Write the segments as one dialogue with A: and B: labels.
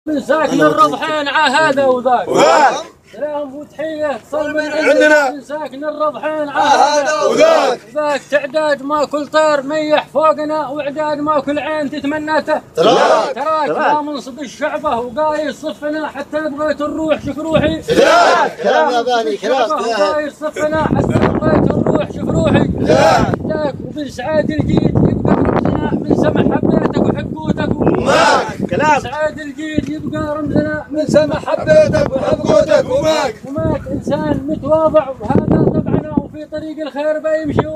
A: من ساكن الرضحين هذا وذاك سلام وتحية تصل من
B: عندنا
A: من ساكن الرضحين هذا
B: وذاك
A: ذاك تعداد ما كل طير ميح فوقنا وعداد ما كل عين تتمناته تراك لا منصب الشعبة وقايس صفنا حتى بغيت الروح شوف روحي
C: كلام يا باني كلام
A: وقايس صفنا حتى بغيت الروح شوف روحي ذاك وبن سعاد الجيد يبقى رمزنا من سمح حبيتك وحقوتك
C: كلام
A: سعاد الجيد يبقى رمزنا
B: من سمع حبيتك وحقوتك وماك
A: إنسان متواضع وهذا طبعنا وفي طريق الخير بيمشي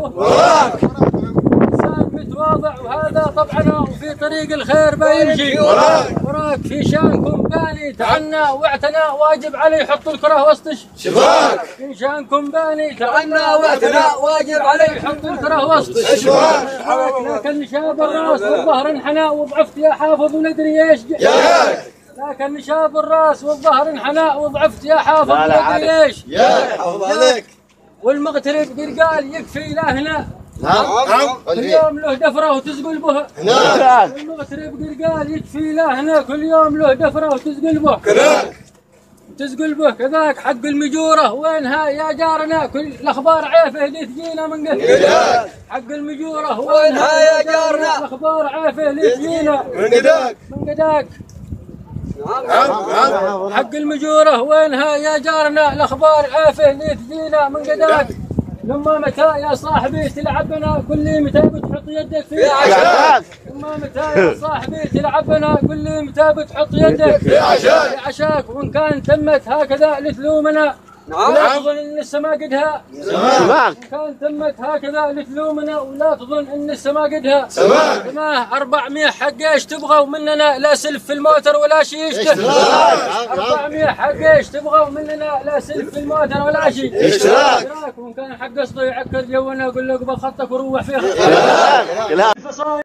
A: إنسان متواضع وهذا طبعنا وفي طريق الخير بيمشي وراك في شانكم باني تعنى واعتنى واجب عليه يحط الكره وسط
B: شباك
A: في شانكم باني تعنى واعتنى واجب عليه يحط الكره وسط
B: شباك
A: لكن شاب الراس والظهر انحنى وضعفت يا حافظ وندري ايش لكن شاب الراس والظهر انحنى وضعفت يا حافظ وندري ايش
B: حافظ عليك
A: والمغترب قال يكفي له هنا
B: نعم
A: كل يوم له دفره وتزقل به والمغترب قال يكفي له هنا كل يوم له دفره وتزقل به تزقل به كذاك حق المجوره وينها يا جارنا كل الاخبار عيفه اللي تجينا من قدك حق المجوره وينها يا جارنا الاخبار عيفه اللي تجينا من قدك حق المجوره وينها يا جارنا الاخبار عيفه اللي تجينا من قدك لما متى يا صاحبي تلعبنا كل لي متى بتحط يدك في
C: عشاك
A: لما متى يا صاحبي تلعبنا كل لي متى بتحط يدك في عشاك وان كان تمت هكذا لتلومنا ولا تظن ان السماء قدها وان كان تمت هكذا لتلومنا ولا تظن ان السماء قدها سماه 400 حق ايش تبغوا مننا لا سلف في الموتر ولا شيء يشتهي 400 حق ايش تبغوا مننا لا سلف في الموتر ولا شيء اشتراك وان كان حق قصده يعكر جونا اقول له اقبل خطك وروح فيها